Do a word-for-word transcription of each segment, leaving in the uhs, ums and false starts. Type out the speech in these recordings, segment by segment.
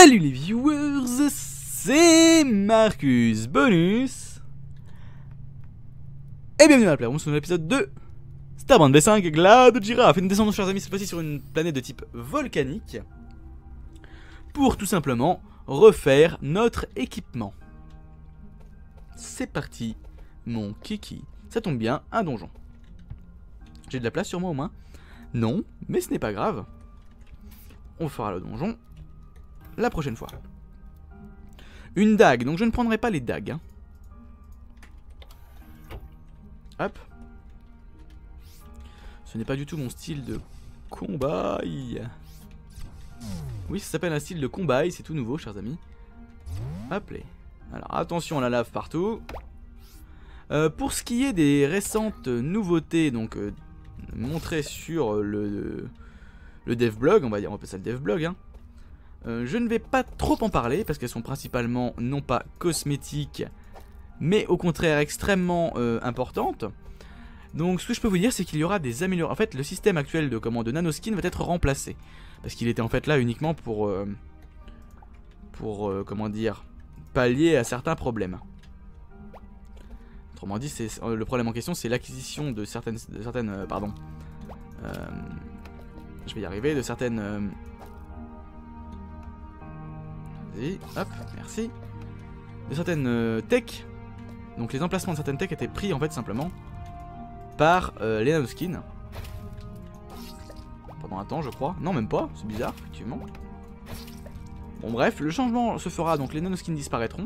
Salut les viewers, c'est Marcus Bonus et bienvenue à la Playroom sur l'épisode de Starbound V cinq Glade Giraffe. Et nous descendons, chers amis, cette fois-ci sur une planète de type volcanique pour tout simplement refaire notre équipement. C'est parti, mon kiki. Ça tombe bien, un donjon. J'ai de la place sur moi au moins? Non, mais ce n'est pas grave. On fera le donjon la prochaine fois. Une dague, donc je ne prendrai pas les dagues. Hein. Hop. Ce n'est pas du tout mon style de combat. Oui, ça s'appelle un style de combat, c'est tout nouveau, chers amis. Hop les. Alors attention à la lave partout. Euh, pour ce qui est des récentes nouveautés, donc euh, montrées sur le, le devblog, on va dire, on appelle ça le devblog, hein. Euh, je ne vais pas trop en parler parce qu'elles sont principalement non pas cosmétiques mais au contraire extrêmement euh, importantes. Donc ce que je peux vous dire, c'est qu'il y aura des améliorations. En fait, le système actuel de commande de nanoskin va être remplacé parce qu'il était en fait là uniquement pour euh, pour euh, comment dire, pallier à certains problèmes. Autrement dit, c'est euh, le problème en question, c'est l'acquisition de certaines de certaines euh, pardon euh, je vais y arriver, de certaines euh, Vas-y, hop, merci. De certaines euh, techs. Donc les emplacements de certaines techs étaient pris en fait simplement par euh, les nanoskins. Pendant un temps je crois. Non même pas, c'est bizarre effectivement. Bon bref, le changement se fera, donc les nanoskins disparaîtront.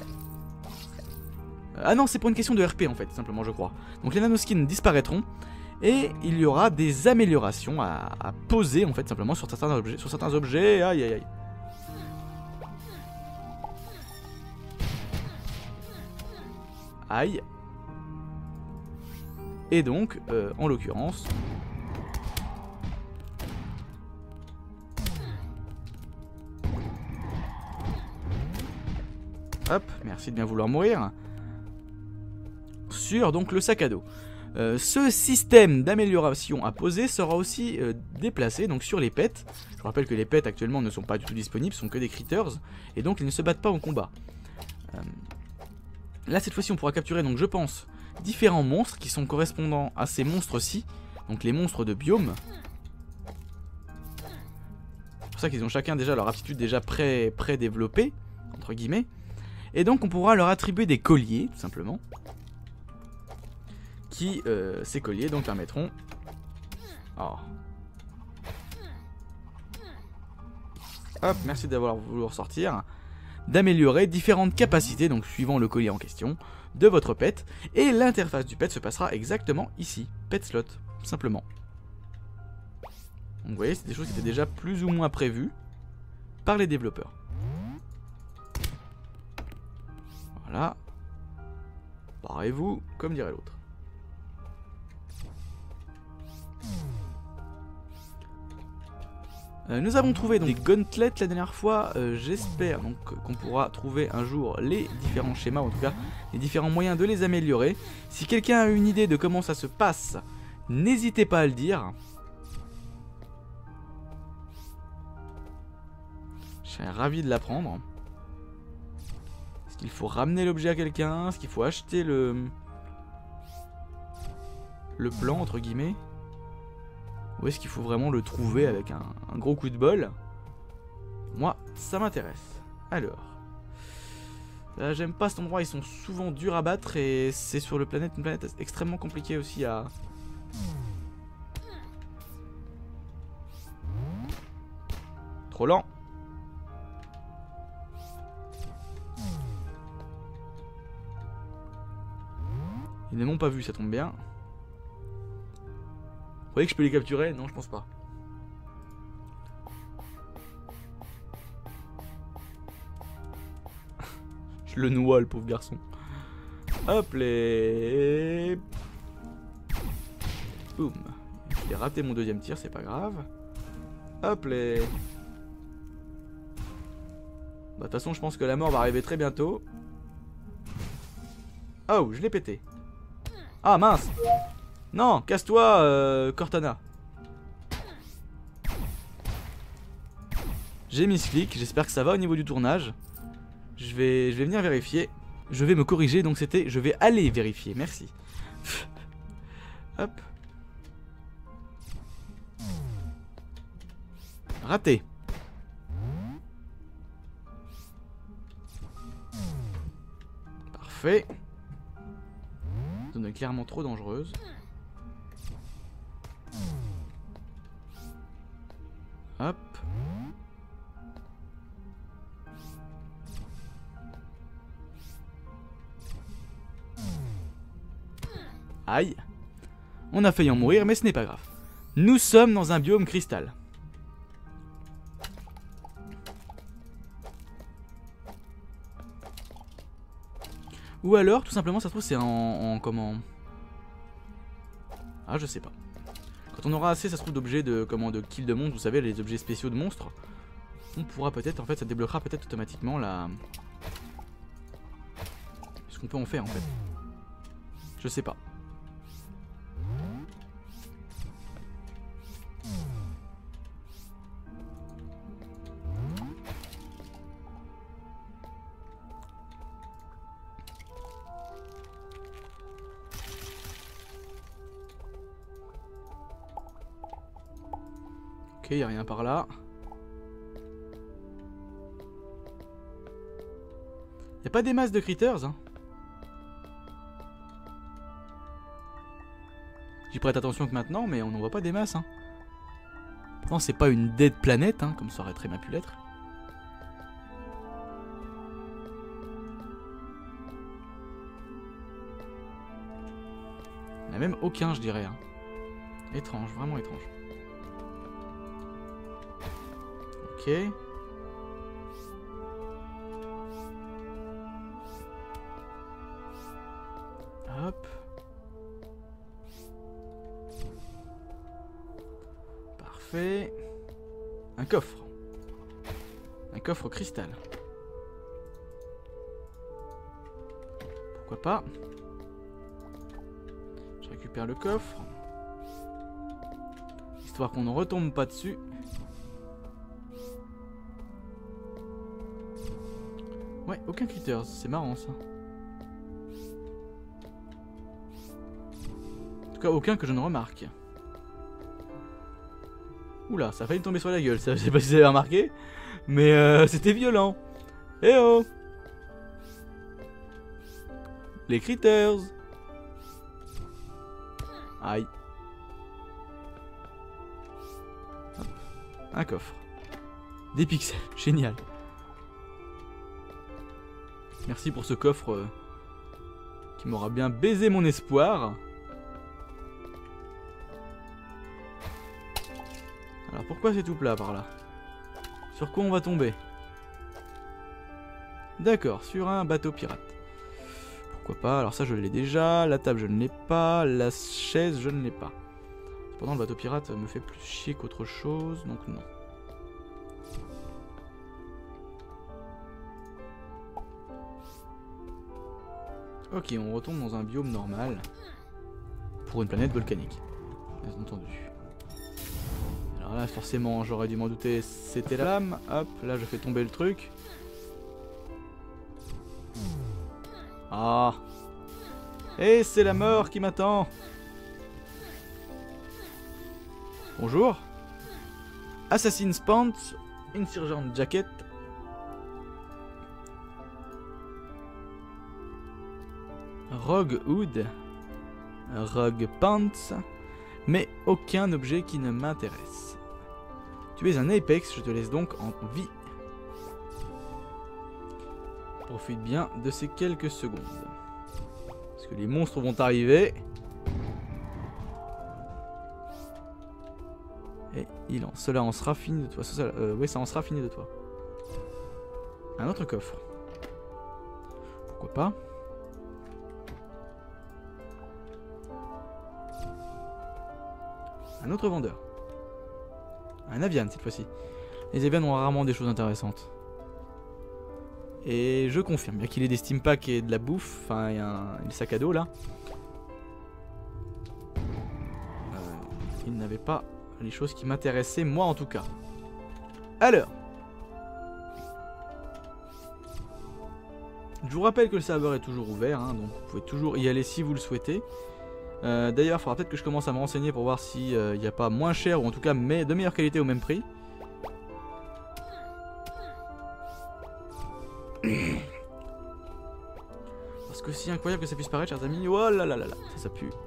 Euh, ah non, c'est pour une question de R P en fait, simplement je crois. Donc les nanoskins disparaîtront. Et il y aura des améliorations à, à poser en fait simplement sur certains objets. Sur certains objets, aïe aïe aïe. Aïe. Et donc, euh, en l'occurrence, hop, merci de bien vouloir mourir. Sur donc le sac à dos. Euh, ce système d'amélioration à poser sera aussi euh, déplacé donc sur les pets. Je vous rappelle que les pets actuellement ne sont pas du tout disponibles, sont que des critters, et donc ils ne se battent pas au combat. Euh, Là cette fois-ci on pourra capturer, donc je pense, différents monstres qui sont correspondants à ces monstres-ci. Donc les monstres de biome. C'est pour ça qu'ils ont chacun déjà leur aptitude déjà pré, pré-développée, entre guillemets. Et donc on pourra leur attribuer des colliers, tout simplement. Qui, euh, ces colliers donc permettront... Oh. Hop, merci d'avoir voulu ressortir. D'améliorer différentes capacités, donc suivant le collier en question, de votre pet. Et l'interface du pet se passera exactement ici, pet slot, simplement. Donc vous voyez, c'est des choses qui étaient déjà plus ou moins prévues par les développeurs. Voilà. Barrez-vous, comme dirait l'autre. Euh, nous avons trouvé donc des gauntlets la dernière fois, euh, j'espère donc qu'on pourra trouver un jour les différents schémas, en tout cas les différents moyens de les améliorer. Si quelqu'un a une idée de comment ça se passe, n'hésitez pas à le dire. Je serais ravi de l'apprendre. Est-ce qu'il faut ramener l'objet à quelqu'un? Est-ce qu'il faut acheter le... le plan entre guillemets? Ou est-ce qu'il faut vraiment le trouver avec un, un gros coup de bol? Moi, ça m'intéresse. Alors. Euh, J'aime pas cet endroit, ils sont souvent durs à battre et c'est sur le planète, une planète extrêmement compliquée aussi à... Trop lent. Ils ne m'ont pas vu, ça tombe bien. Vous voyez que je peux les capturer? Non, je pense pas. Je le noie, le pauvre garçon. Hop les... Boum. J'ai raté mon deuxième tir, c'est pas grave. Hop les... Bah de toute façon, je pense que la mort va arriver très bientôt. Oh, je l'ai pété. Ah mince. Non, casse-toi, euh, Cortana. J'ai mis ce clic, j'espère que ça va au niveau du tournage. Je vais, je vais venir vérifier. Je vais me corriger, donc c'était je vais aller vérifier, merci. Hop. Raté. Parfait. Zone est clairement trop dangereuse. Hop. Aïe. On a failli en mourir, mais ce n'est pas grave. Nous sommes dans un biome cristal. Ou alors, tout simplement, ça se trouve, c'est en, en... comment... Ah, je sais pas. Quand on aura assez, ça se trouve, d'objets de... Comment, de kill de monstres, vous savez, les objets spéciaux de monstres, on pourra peut-être, en fait, ça débloquera peut-être automatiquement la... Ce qu'on peut en faire, en fait. Je sais pas. Ok, y a rien par là. Y a pas des masses de critters, hein. J'y prête attention que maintenant, mais on n'en voit pas des masses, hein. Pourtant, c'est pas une dead planète, hein, comme ça aurait très bien pu l'être. Il n'y en a même aucun, je dirais. Hein. Étrange, vraiment étrange. Ok. Hop. Parfait. Un coffre. Un coffre cristal. Pourquoi pas. Je récupère le coffre. Histoire qu'on ne retombe pas dessus. Ouais, aucun critters, c'est marrant ça. En tout cas, aucun que je ne remarque. Oula, ça a failli tomber sur la gueule, ça, je sais pas si vous avez remarqué. Mais euh, c'était violent. Eh oh! Les critters! Aïe. Hop. Un coffre. Des pixels, génial. Merci pour ce coffre euh, qui m'aura bien baisé mon espoir. Alors pourquoi c'est tout plat par là? Sur quoi on va tomber? D'accord, sur un bateau pirate. Pourquoi pas? Alors ça je l'ai déjà, la table je ne l'ai pas, la chaise je ne l'ai pas. Cependant le bateau pirate me fait plus chier qu'autre chose, donc non. Ok, on retombe dans un biome normal. Pour une planète volcanique. Bien entendu. Alors là, forcément, j'aurais dû m'en douter, c'était la lame. Hop, là, je fais tomber le truc. Ah. Et c'est la mort qui m'attend. Bonjour. Assassin's Pants, Insurgent Jacket. Rogue Hood, Rogue Pants, mais aucun objet qui ne m'intéresse. Tu es un Apex, je te laisse donc en vie. Profite bien de ces quelques secondes. Parce que les monstres vont arriver. Et il en, cela en sera fini de toi. Cela, euh, oui, ça en sera fini de toi. Un autre coffre. Pourquoi pas? Un autre vendeur. Un avian cette fois-ci. Les avians ont rarement des choses intéressantes. Et je confirme, bien qu'il ait des steam packs et de la bouffe, enfin il y a un, un sac à dos là. Euh, il n'avait pas les choses qui m'intéressaient, moi en tout cas. Alors, Je vous rappelle que le serveur est toujours ouvert, hein, donc vous pouvez toujours y aller si vous le souhaitez. Euh, D'ailleurs, il faudra peut-être que je commence à me renseigner pour voir s'il n'y a pas moins cher ou en tout cas mais de meilleure qualité au même prix. Parce que si incroyable que ça puisse paraître, chers amis, oh là là là là, ça, ça pue.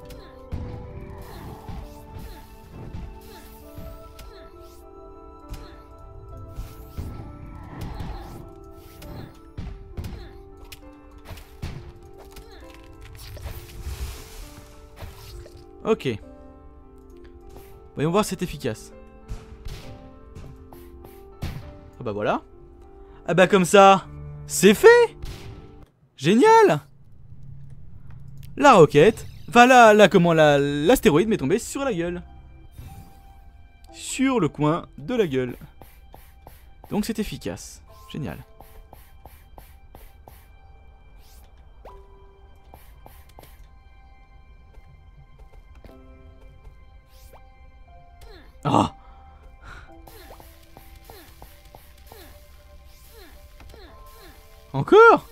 Ok. Voyons voir si c'est efficace. Ah bah voilà. Ah bah comme ça, c'est fait. Génial. La roquette, enfin là, là comment, la, l'astéroïde m'est tombé sur la gueule. Sur le coin de la gueule. Donc c'est efficace. Génial. Ah! Encore?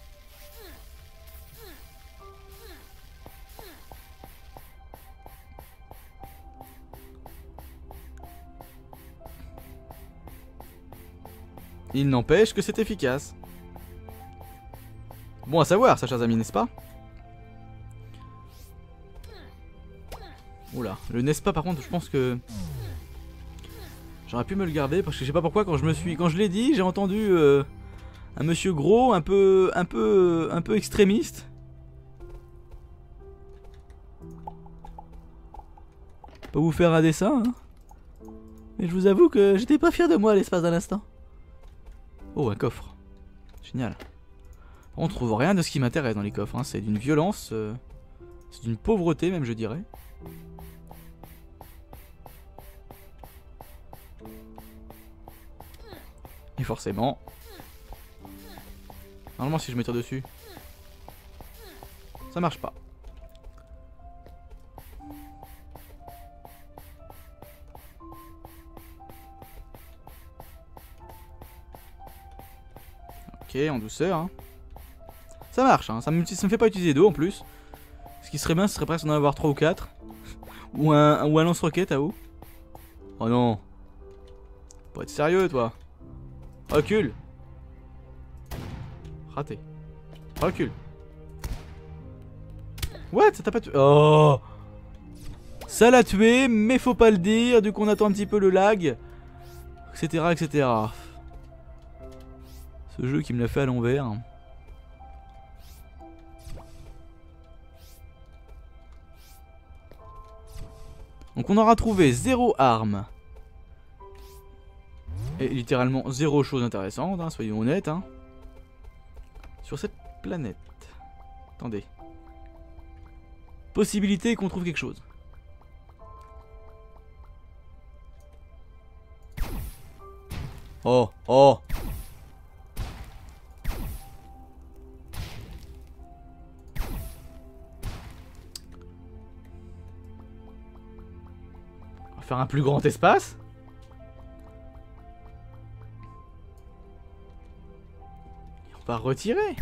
Il n'empêche que c'est efficace. Bon à savoir, ça, chers amis, n'est-ce pas? Oula, le n'est-ce pas, par contre, je pense que j'aurais pu me le garder parce que je sais pas pourquoi quand je me suis, quand je l'ai dit, j'ai entendu euh, un monsieur gros, un peu, un peu, un peu extrémiste. Pas vous faire un dessin, hein. Mais je vous avoue que j'étais pas fier de moi à l'espace d'un instant. Oh, un coffre. Génial. On trouve rien de ce qui m'intéresse dans les coffres, hein. C'est d'une violence, euh, c'est d'une pauvreté même, je dirais. Et forcément, normalement si je me tire dessus, ça marche pas. Ok, en douceur, hein. Ça marche, hein. Ça me, ça me fait pas utiliser d'eau en plus. Ce qui serait bien, ce serait presque d'en avoir trois ou quatre. Ou un, ou un lance-roquette à eau. Oh non. Faut être sérieux, toi. Recule. Raté. Recule. What? Ça t'a pas tué? Oh. Ça l'a tué, mais faut pas le dire. Du coup, on attend un petit peu le lag. Etc, et cetera. Ce jeu qui me l'a fait à l'envers. Donc on aura trouvé zéro arme. Et littéralement zéro chose intéressante, hein, soyons honnêtes. Hein. Sur cette planète. Attendez. Possibilité qu'on trouve quelque chose. Oh, oh. On va faire un plus grand espace. Et on va retirer.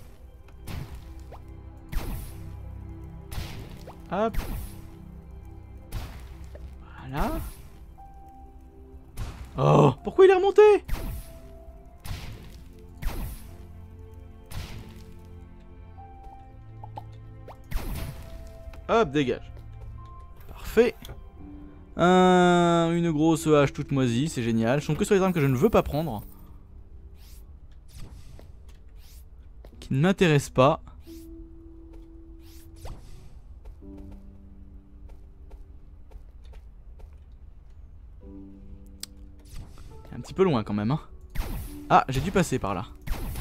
Hop. Voilà. Oh, pourquoi il est remonté? Hop, dégage. Parfait. Un, une grosse hache toute moisie, c'est génial. Je tombe que sur les armes que je ne veux pas prendre. Qui ne m'intéressent pas. Un petit peu loin quand même, hein. Ah, j'ai dû passer par là.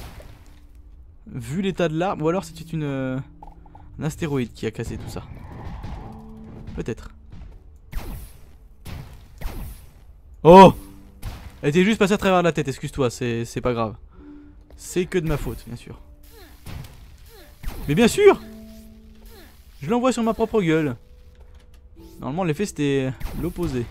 Vu l'état de l'arbre, ou alors c'était une euh, un astéroïde qui a cassé tout ça. Peut-être. Oh! Elle était juste passée à travers la tête, excuse-toi, c'est pas grave. C'est que de ma faute, bien sûr. Mais bien sûr! Je l'envoie sur ma propre gueule. Normalement l'effet c'était l'opposé.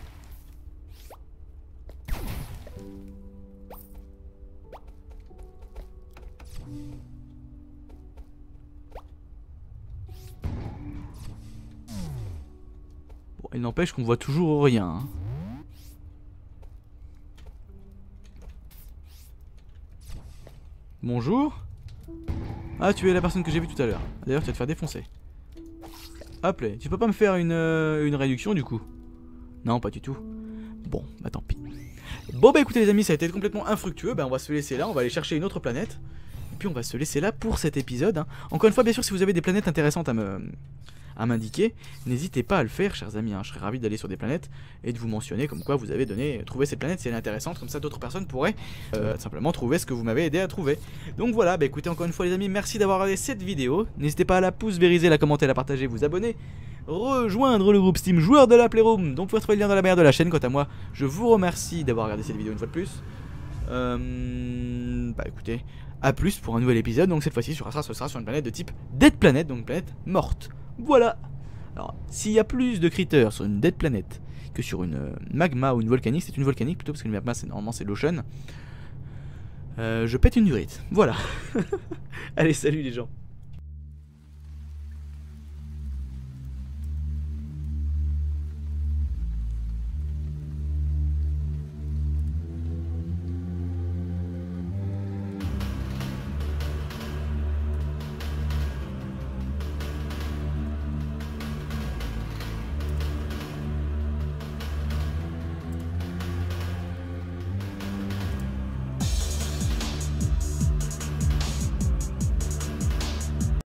il n'empêche qu'on voit toujours rien. Hein. Bonjour. Ah, tu es la personne que j'ai vue tout à l'heure. D'ailleurs, tu vas te faire défoncer. Hop là, tu peux pas me faire une, euh, une réduction du coup? Non, pas du tout. Bon, bah tant pis. Bon bah écoutez les amis, ça a été complètement infructueux. Bah on va se laisser là, on va aller chercher une autre planète. Et puis on va se laisser là pour cet épisode. Hein. Encore une fois, bien sûr, si vous avez des planètes intéressantes à me... à m'indiquer, n'hésitez pas à le faire, chers amis. Hein. Je serais ravi d'aller sur des planètes et de vous mentionner comme quoi vous avez donné, trouvé cette planète si elle est intéressante. Comme ça, d'autres personnes pourraient euh, simplement trouver ce que vous m'avez aidé à trouver. Donc voilà, bah écoutez, encore une fois, les amis, merci d'avoir regardé cette vidéo. N'hésitez pas à la pouce vériser, la commenter, la partager, vous abonner, rejoindre le groupe Steam Joueurs de la Playroom. Donc vous pouvez trouver le lien dans la barre de la chaîne. Quant à moi, je vous remercie d'avoir regardé cette vidéo une fois de plus. Euh, bah écoutez, à plus pour un nouvel épisode. Donc cette fois-ci, ce sera sur une planète de type Dead Planet, donc une planète morte. Voilà. Alors, s'il y a plus de critters sur une dead planète que sur une euh, magma ou une volcanique, c'est une volcanique plutôt parce que une magma c'est normalement c'est l'ocean. Euh, je pète une durite. Voilà. Allez, salut les gens.